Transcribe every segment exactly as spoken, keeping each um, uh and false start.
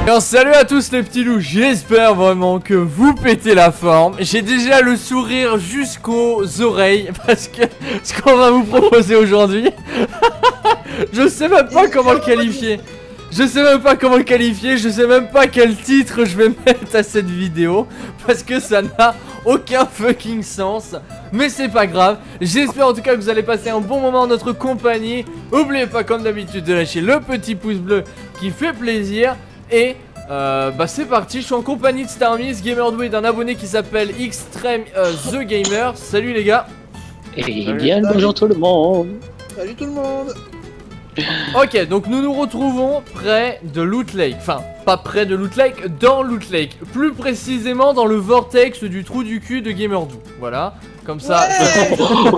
Alors, salut à tous les petits loups, j'espère vraiment que vous pétez la forme. J'ai déjà le sourire jusqu'aux oreilles parce que ce qu'on va vous proposer aujourd'hui, je sais même pas comment le qualifier. Je sais même pas comment le qualifier, je sais même pas quel titre je vais mettre à cette vidéo parce que ça n'a aucun fucking sens. Mais c'est pas grave, j'espère en tout cas que vous allez passer un bon moment en notre compagnie. N'oubliez pas comme d'habitude de lâcher le petit pouce bleu qui fait plaisir. Et euh, bah c'est parti, je suis en compagnie de Starmiz, Gamerdou et d'un abonné qui s'appelle Extreme euh, The Gamer. Salut les gars. Et bien bonjour tout le monde. Salut tout le monde. Ok, donc nous nous retrouvons près de Loot Lake. Enfin, pas près de Loot Lake, dans Loot Lake. Plus précisément dans le vortex du trou du cul de Gamerdou. Voilà, comme ça. Ouais.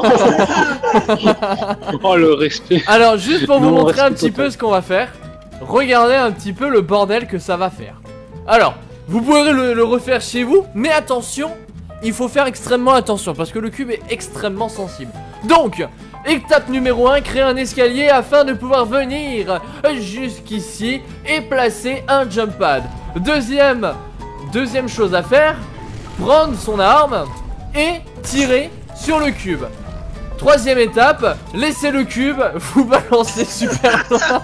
Oh le respect. Alors, juste pour vous Non, montrer un respect petit total. peu ce qu'on va faire, regardez un petit peu le bordel que ça va faire. Alors, vous pourrez le, le refaire chez vous, mais attention, il faut faire extrêmement attention parce que le cube est extrêmement sensible. Donc, étape numéro un, créer un escalier afin de pouvoir venir jusqu'ici et placer un jump pad. Deuxième, deuxième chose à faire, prendre son arme et tirer sur le cube. Troisième étape, laissez le cube vous balancer super loin.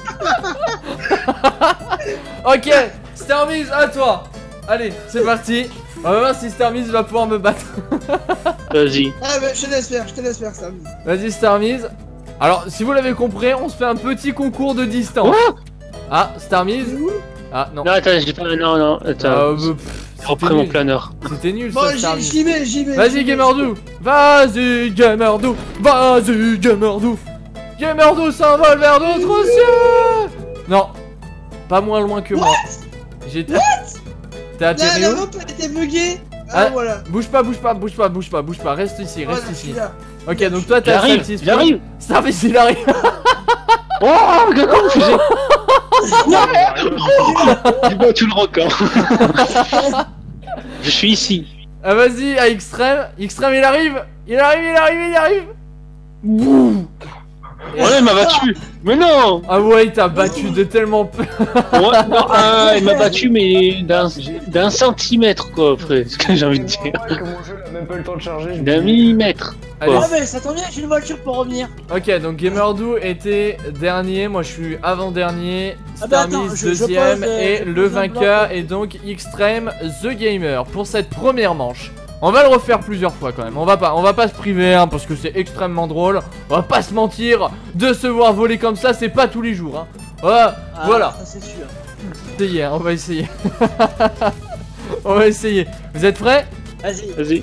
Ok, Starmiz, à toi. Allez, c'est parti. On va voir si Starmiz va pouvoir me battre. Vas-y. Ah bah je te laisse faire, je te laisse faire ça. Vas-y Starmiz. Alors, si vous l'avez compris, on se fait un petit concours de distance. Ah, Starmiz. Ah, non. Non attends, j'ai pas. Non non. Attends. Ah, bah, pff, J'ai repris c'était mon nul. planeur. C'était nul Bon ça, j'y Starmiz. j'y vais, j'y vais. j'y Vas-y vais. Gamerdou. Vas-y Gamerdou. Vas-y Gamerdou. Gamerdou s'envole vers d'autres cieux. Non, pas moins loin que moi. J'étais. T'es La, atterri la où? map elle était buggée. Ah, Ah, voilà. Bouge pas, bouge pas, bouge pas, bouge pas, bouge pas. Reste ici, reste Voilà, je suis ici. là. Ok, donc toi t'es à J'arrive. Salty Spring. J'arrive. Starmiz il arrive. Oh regarde comme fusée. J'ai battu le record. Je suis ici. Ah vas-y, à Extreme. Extreme il arrive. Il arrive, il arrive, il arrive. Bouh. Oh là il m'a battu. Mais non. Ah ouais, il t'a battu de tellement peu. Ouais, non, ah, il m'a battu mais d'un d'un centimètre quoi après. Ce que j'ai envie de dire. Que mon jeu n'a même pas eu le temps de charger. D'un millimètre. Allez. Ah mais ça tombe bien, j'ai une voiture pour revenir. Ok, donc Gamerdou était dernier, moi je suis avant-dernier, Ah bah attends, Starmiz je- je deuxième pose, euh, et je le pose un vainqueur bloc. est donc Extreme The Gamer pour cette première manche. On va le refaire plusieurs fois quand même, on va pas, on va pas se priver hein, parce que c'est extrêmement drôle, on va pas se mentir, de se voir voler comme ça c'est pas tous les jours hein. Ouais, Ah, voilà, Ça c'est sûr. essayer, hein, on va essayer. On va essayer, vous êtes prêts? Vas-y. Vas-y.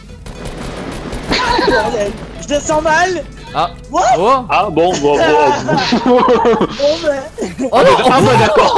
Bordel. Je descends mal. Ah, What? oh, Ah bon bon bon. Bon bah. oh non. Ah bah d'accord.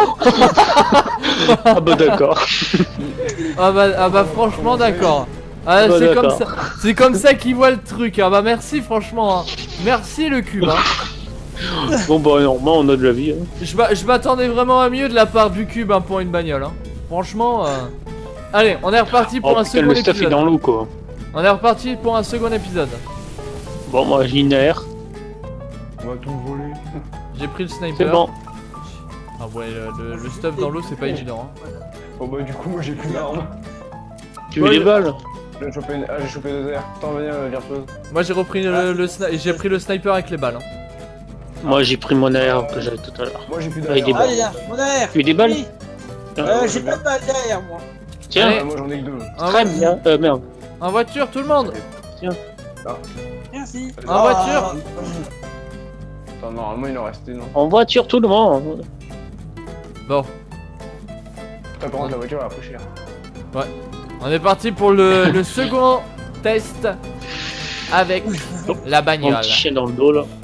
Ah bah d'accord. Ah bah, ah bah franchement d'accord. Ah, Bah, c'est comme d'accord. ça, c'est comme ça qu'il voit le truc. Ah bah merci franchement. Hein. Merci le cube. Hein. Bon bah normalement on a de la vie. Hein. Je m'a- je m'attendais vraiment à mieux de la part du cube hein, pour une bagnole. Hein. Franchement. Euh... Allez, on est reparti pour Oh un putain second le stuff est épisode. dans l'eau quoi. On est reparti pour un second épisode. Bon moi j'ai une air. On va tout voler. J'ai pris le C'est sniper. bon. Ah ouais, le, le- le stuff dans l'eau c'est pas évident. Hein. Oh bah du coup moi j'ai plus d'armes. Tu veux des balles? J'ai chopé une... Ah j'ai chopé deux airs. Attends viens la virtuose. Moi j'ai repris le, le sni- j'ai pris le sniper avec les balles. Hein. Moi j'ai pris mon air que j'avais tout à l'heure. Moi j'ai plus Avec des d'armes. Allez là, mon air. Tu veux des balles? Oui. Tiens. Euh, j'ai pas de balle derrière moi. Tiens. Allez. Moi j'en ai que deux. En, Très vo- bien. Euh merde. en voiture tout le monde. Merci. En voiture. Attends normalement il en restait non. En voiture tout le monde. Bon, T'as par contre la voiture elle a pris cher. on est parti pour le, le second test avec la Mon bagnole. petit chien dans le dos là.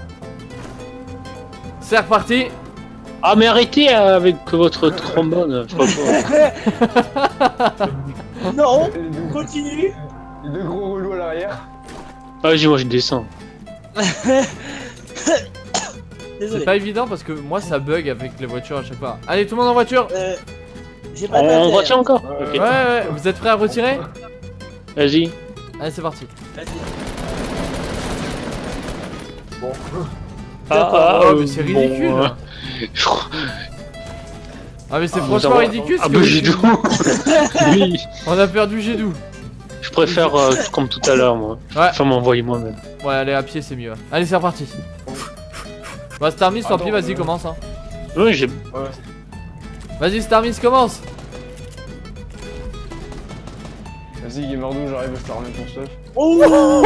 C'est reparti. Ah mais arrêtez avec votre trombone. Je sais pas quoi. Non, Les deux, continue. les deux gros relous à l'arrière. Ah vas-y moi je descends. C'est Désolé. pas évident parce que moi ça bug avec les voitures à chaque fois. Allez tout le monde en voiture. Euh, j'ai pas de balle En derrière. voiture encore? Ouais, Ouais Ok. ouais, vous êtes prêts à retirer? Vas-y. Allez c'est parti. Vas-y. Bon. Ah, Oh, euh, mais c'est bon, ridicule. euh, Ah mais c'est Ah, franchement attends, ridicule ce Ah que bah vous- Gédou. Oui. On a perdu Gédou. Je préfère euh, comme tout à l'heure moi. Ouais. Enfin m'envoyer moi-même. Ouais, allez à pied c'est mieux. Allez c'est reparti. Bah Starmis, tant Attends, pis, vas-y euh, commence hein. Oui j'ai. Ouais. Vas-y Starmis, commence. Vas-y, Gamerdou, j'arrive, je te ramène ton stuff. Oh.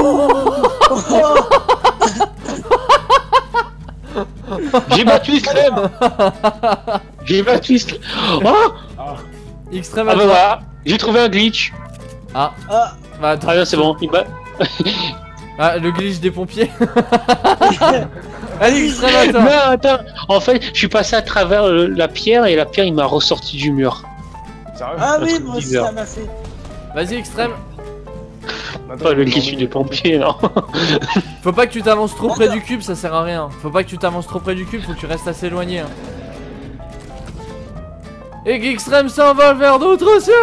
J'ai battu Extrême. J'ai battu Extrême. Oh Ah, Extrême Ah à bah toi. voilà. J'ai trouvé un glitch. Ah, Ah. bah attends. Ah non c'est bon. Il bat. Ah, le glitch des pompiers. Allez Extrême à toi. Non attends. En fait je suis passé à travers le- la pierre et la pierre il m'a ressorti du mur. sérieux? Ah Un oui, truc moi aussi bizarre. ça m'a fait. Vas-y Extrême. Attends, Pas le je vais glitch des pompiers non. Faut pas que tu t'avances trop près du cube, ça sert à rien. Faut pas que tu t'avances trop près du cube, faut que tu restes assez éloigné. Hein. Et qu'Extrême s'envole vers d'autres cieux.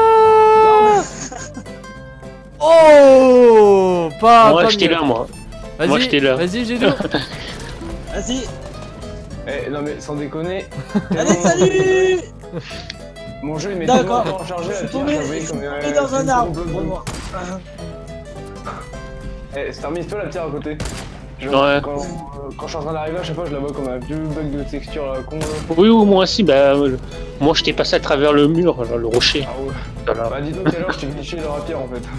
Oh, pas. Moi pas j'étais mieux. là moi. Vas-y, moi, j'étais là. Vas-y Gédou. Vas-y. Eh, non mais sans déconner. Allez, salut. Mon jeu il met D'accord. tellement de temps à charger Je la suis pierre, tombé j'avais comme. tombé euh, dans un une arbre. seconde pour bleue. moi. Eh, Starmis, toi la pierre à côté. Je- Ouais. Quand, euh, quand je suis en train d'arriver, à chaque fois je la vois comme un vieux bug de texture à con. là. Oui ou moi aussi bah euh, moi j'étais passé à travers le mur là, le rocher. Ah ouais. Voilà. Bah dis donc tout à l'heure je t'ai glitché dans la pierre en fait.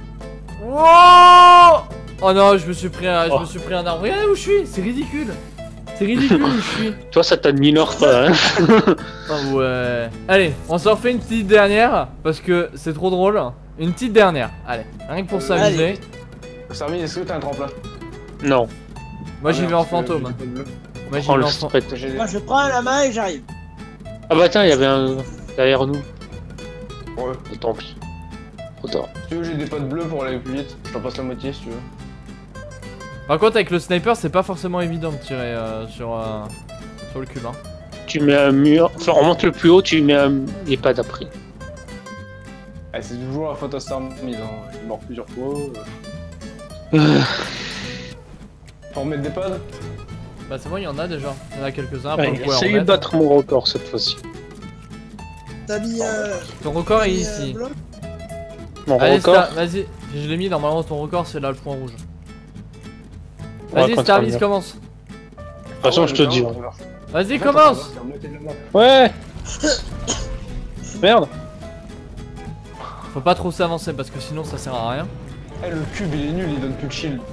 Wow. Oh non, je me suis pris un, je Oh. me suis pris un arbre. Regardez où je suis, c'est ridicule. C'est ridicule où je suis. Toi ça t'a mis l'or quoi hein. Oh ouais. Allez, on s'en refait une petite dernière parce que c'est trop drôle. Une petite dernière. Allez, rien que pour s'amuser. Starmis, est-ce que t'as un tremplin? Non. Moi j'y Ah, vais en merde, parce que fantôme. j'ai pas de bleu. Moi j'y Prends vais le en fantôme. spread. J'ai- Moi je prends la main et j'arrive. Ah bah attends il y avait un derrière nous. Ouais. Oh, tant pis. Trop tard. Si tu veux, j'ai des potes bleus pour aller plus vite. Je t'en passe la moitié si tu veux. Par contre avec le sniper c'est pas forcément évident de tirer euh, sur, euh, sur le cube hein. Tu mets un mur. Enfin on monte le plus haut, tu mets un. Les pas d'après. Ah, c'est toujours la faute à Starmis, hein. Il est mort plusieurs fois. euh. Euh, Faut remettre des pads? Bah c'est bon, il y en a déjà. Il y en a quelques-uns, après ouais, vous pouvez en Essaye de remettre. battre mon record cette fois-ci. T'as mis. Euh, Ton record est mis, euh, ici. bloc. Mon Allez record. Star, vas-y. Je l'ai mis, normalement ton record c'est là le point rouge. Ouais, Vas-y quand Starvis, tu vas commence. De toute façon je te dis. hein. Vas-y, commence. Ouais. Merde. Faut pas trop s'avancer parce que sinon ça sert à rien. Eh, le cube il est nul, il donne plus de shield.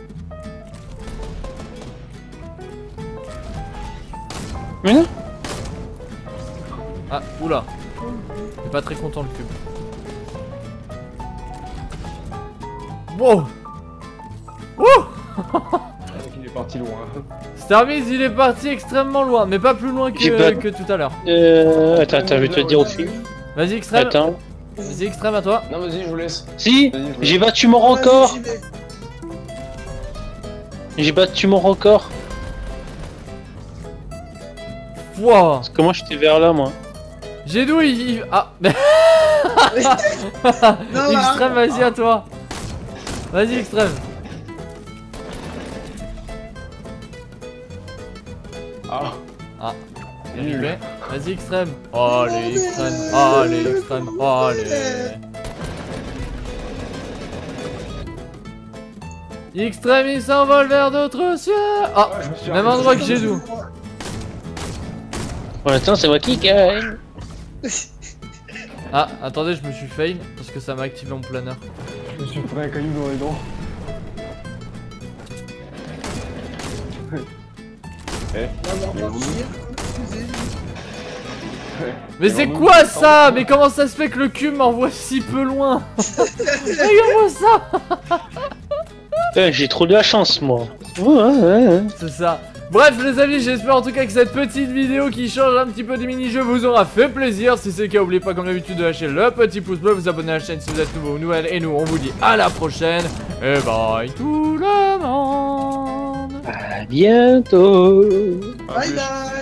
Mais non. Ah, oula. Il est pas très content le cube. Wow. Wouh. Il est parti loin. Starvis il est parti extrêmement loin, mais pas plus loin J'ai que, pas- que tout à l'heure. Euh. Attends, attends, je vais te le dire au fil. Vas-y extrême. Attends. Vas-y extrême à toi. Non, vas-y, je vous laisse. Si. Vas-y, je vous J'ai laisse. battu mon Vas-y, record. j'y vais. J'ai battu mon record. Wow. Comment j'étais vers là moi? J'ai d'où il... il- Ah. Non, Extrême, là. vas-y à toi. Vas-y extrême. Ah, Ah. Bien Nul. joué. Vas-y extrême. Allez extrême. Allez extrême. Allez. Extrême il s'envole vers d'autres cieux. Ah. je me suis Même arrêté. endroit que j'ai d'où. Pour l'instant c'est moi qui gagne. Ah, attendez, je me suis fail parce que ça m'a activé mon planeur. Je me suis pris un caillou dans les dents. Non, non, non, tire. Excusez. Mais c'est quoi ça? Mais comment ça se fait que le cube m'envoie si peu loin? Regarde-moi ça. Eh, j'ai trop de la chance moi. Ouais, ouais, ouais. C'est ça. Bref les amis, j'espère en tout cas que cette petite vidéo qui change un petit peu du mini-jeu vous aura fait plaisir. Si c'est le cas, n'oubliez pas comme d'habitude de lâcher le petit pouce bleu, vous abonner à la chaîne si vous êtes nouveau ou nouvelle. Et nous on vous dit à la prochaine. Et bye tout le monde. À bientôt. Ah, Bye plus. bye.